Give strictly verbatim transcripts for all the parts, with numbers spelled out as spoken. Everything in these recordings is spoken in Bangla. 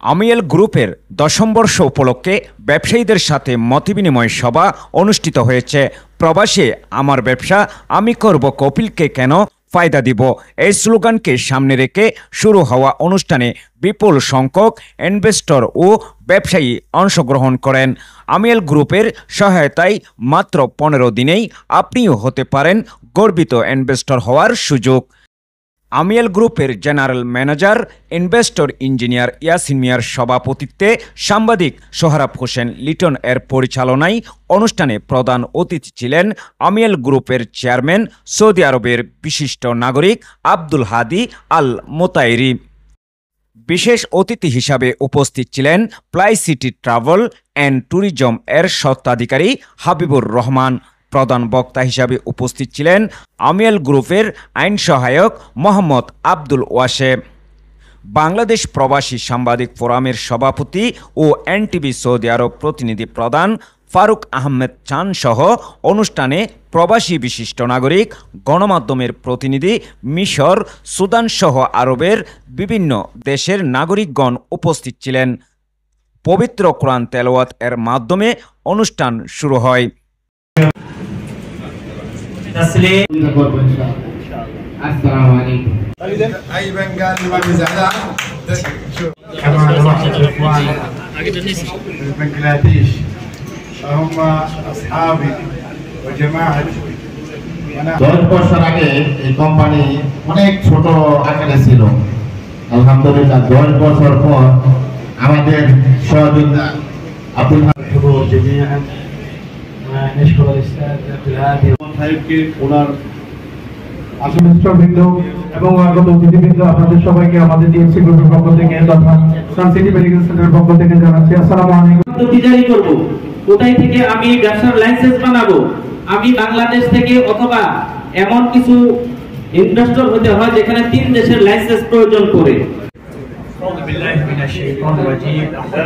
আমিএল গ্রুপের দশম বর্ষ উপলক্ষে ব্যবসায়ীদের সাথে মতবিনিময় সভা অনুষ্ঠিত হয়েছে। প্রবাসে আমার ব্যবসা আমি করব, কপিলকে কেন ফায়দা দিব, এই স্লোগানকে সামনে রেখে শুরু হওয়া অনুষ্ঠানে বিপুল সংখ্যক ইনভেস্টর ও ব্যবসায়ী অংশগ্রহণ করেন। আমিএল গ্রুপের সহায়তায় মাত্র পনেরো দিনেই আপনিও হতে পারেন গর্বিত ইনভেস্টর হওয়ার সুযোগ। আমিএল গ্রুপের general manager investor engineer Yasin মিয়ার সভাপতিত্বে সাংবাদিক সোহরাব হোসেন লিটন এর পরিচালনায় অনুষ্ঠানে প্রধান অতিথি ছিলেন আমিএল গ্রুপের চেয়ারম্যান সৌদি আরবের বিশিষ্ট নাগরিক আব্দুল হাদি আল মোতাইরি। বিশেষ অতিথি হিসাবে উপস্থিত ছিলেন Ply City Travel and Tourism এর স্বত্বাধিকারী হাবিবুর রহমান। প্রধান বক্তা হিসাবে উপস্থিত ছিলেন আমিএল গ্রুপের আইন সহায়ক মোহাম্মদ আব্দুল ওয়াসে। বাংলাদেশ প্রবাসী সাংবাদিক ফোরামের সভাপতি ও এনটিভি সৌদি আরব প্রতিনিধি প্রধান ফারুক আহমেদ চান সহ অনুষ্ঠানে প্রবাসী বিশিষ্ট নাগরিক, গণমাধ্যমের প্রতিনিধি, মিশর, সুদান সহ আরবের বিভিন্ন দেশের নাগরিকগণ উপস্থিত ছিলেন। পবিত্র কোরআন তেলাওয়াত এর মাধ্যমে অনুষ্ঠান শুরু হয়। السلام عليكم. اي بنغالي ما بيزعلها كما نرحب باخواني في بنغلاديش هم اصحابي وجماعتي. দশ বছর আগে এই কোম্পানি অনেক ছোট আকারে ছিল। আলহামদুলিল্লাহ দশ বছর পর আমাদের সহযোগিতা আব্দুল হাদি نشكر الاستاذ عبد الهادي সাহেবকে ওনার আসনস্থবৃন্দ এবং আগত অতিথিবৃন্দ, আপনাদের সবাইকে আমাদের ডিএমসি গ্রুপের পক্ষ থেকে তথা সান সিটি মেডিকেল সেন্টারের পক্ষ থেকে জানাচ্ছি আসসালামু আলাইকুম। তো জারি করব, কোথায় থেকে আমি ব্যবসার লাইসেন্স বানাবো, আমি বাংলাদেশ থেকে অথবা এমন কিছু ইনভেস্টর হতে হয় যেখানে তিন দেশের লাইসেন্স প্রয়োজন পড়ে। أعوذ بالله من الشيطان الرجيم.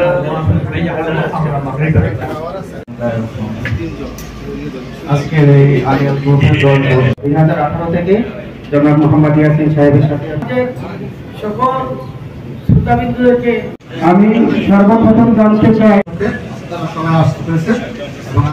আজকের এই আমিএল গ্রুপের দল দুই হাজার আঠারো থেকে জনাব মোহাম্মদ ইয়াসিন সাহেবের সাথে সকল শ্রোতাবৃন্দদেরকে আমি সর্বপ্রথম জানতে চাই তারা সবাই আসতেছে।